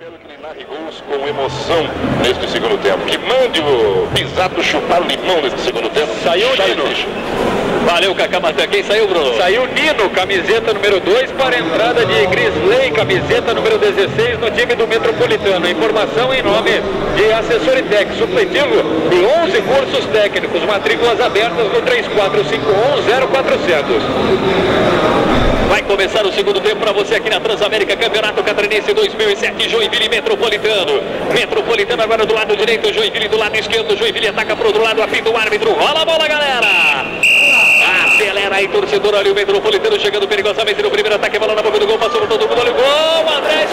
Espero que ele narre gols com emoção neste segundo tempo. Que mande o Pisato chupar limão neste segundo tempo. Saiu o Nino. Valeu, Cacá Matan. Quem saiu, Bruno? Saiu Nino, camiseta número 2, para a entrada de Grisley, camiseta número 16, no time do Metropolitano. Informação em nome de Assessor e Tec, supletivo de 11 cursos técnicos, matrículas abertas no 3451-0400. Vai começar o segundo tempo para você aqui na Transamérica, Campeonato Catarinense 2007, Joinville Metropolitano. Metropolitano agora do lado direito, Joinville do lado esquerdo, Joinville ataca para o outro lado, apita o árbitro, rola a bola, galera! Acelera aí, torcedor, ali o Metropolitano chegando perigosamente no primeiro ataque, bola na boca do gol, passou por todo mundo, olha o gol, André